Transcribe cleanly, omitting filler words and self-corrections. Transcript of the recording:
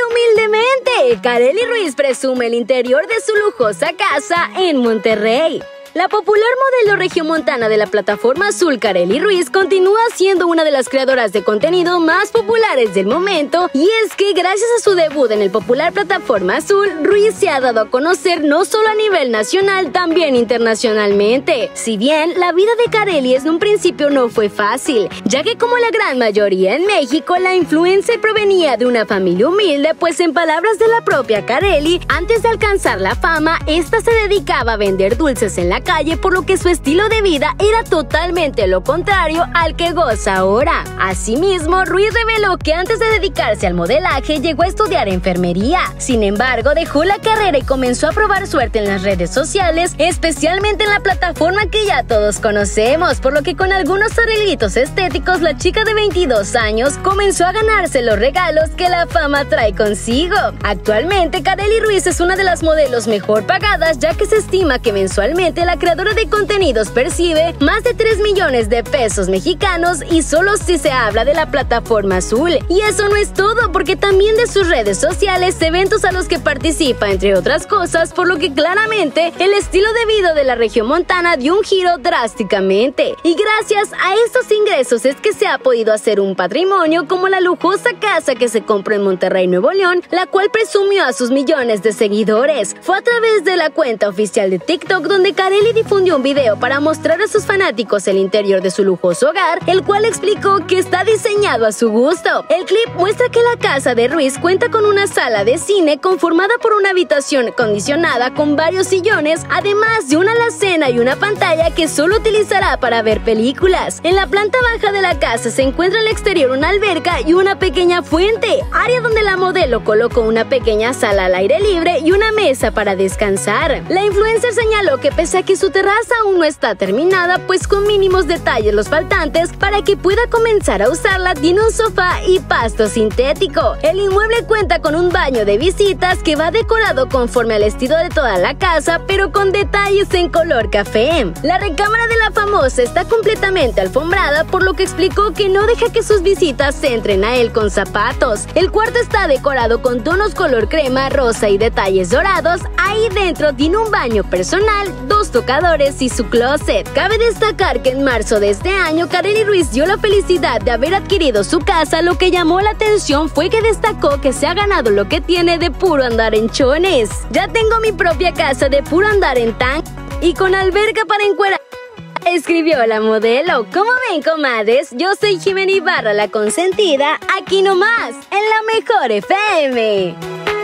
humildemente, Karely Ruiz presume el interior de su lujosa casa en Monterrey. La popular modelo regiomontana de la plataforma azul Karely Ruiz continúa siendo una de las creadoras de contenido más populares del momento, y es que gracias a su debut en el popular plataforma azul, Ruiz se ha dado a conocer no solo a nivel nacional, también internacionalmente. Si bien la vida de Karely en un principio no fue fácil, ya que como la gran mayoría en México, la influencer provenía de una familia humilde, pues en palabras de la propia Karely, antes de alcanzar la fama, esta se dedicaba a vender dulces en la calle, por lo que su estilo de vida era totalmente lo contrario al que goza ahora. Asimismo, Ruiz reveló que antes de dedicarse al modelaje llegó a estudiar enfermería. Sin embargo, dejó la carrera y comenzó a probar suerte en las redes sociales, especialmente en la plataforma que ya todos conocemos, por lo que con algunos arreglitos estéticos, la chica de 22 años comenzó a ganarse los regalos que la fama trae consigo. Actualmente, Karely Ruiz es una de las modelos mejor pagadas, ya que se estima que mensualmente la creadora de contenidos percibe más de 3 millones de pesos mexicanos, y solo si se habla de la plataforma azul. Y eso no es todo, porque también de sus redes sociales, eventos a los que participa, entre otras cosas, por lo que claramente el estilo de vida de la regiomontana dio un giro drásticamente. Y gracias a estos ingresos es que se ha podido hacer un patrimonio, como la lujosa casa que se compró en Monterrey, Nuevo León, la cual presumió a sus millones de seguidores. Fue a través de la cuenta oficial de TikTok donde Karely difundió un video para mostrar a sus fanáticos el interior de su lujoso hogar, el cual explicó que está diseñado a su gusto. El clip muestra que la casa de Ruiz cuenta con una sala de cine conformada por una habitación acondicionada con varios sillones, además de una alacena y una pantalla que solo utilizará para ver películas. En la planta baja de la casa se encuentra al exterior una alberca y una pequeña fuente, área donde la modelo colocó una pequeña sala al aire libre y una mesa para descansar. La influencer señaló que pese a que su terraza aún no está terminada, pues con mínimos detalles los faltantes para que pueda comenzar a usarla, tiene un sofá y pasto sintético. El inmueble cuenta con un baño de visitas que va decorado conforme al estilo de toda la casa, pero con detalles en color café. La recámara de la famosa está completamente alfombrada, por lo que explicó que no deja que sus visitas entren a él con zapatos. El cuarto está decorado con tonos color crema, rosa y detalles dorados. Ahí dentro tiene un baño personal, 2 tocadores y su closet. Cabe destacar que en marzo de este año, Karely Ruiz dio la felicidad de haber adquirido su casa. Lo que llamó la atención fue que destacó que se ha ganado lo que tiene de puro andar en chones. Ya tengo mi propia casa de puro andar en tan y con alberca para encuerar, escribió la modelo. ¿Cómo ven, comadres? Yo soy Jimena Ibarra, la consentida, aquí nomás, en La Mejor FM.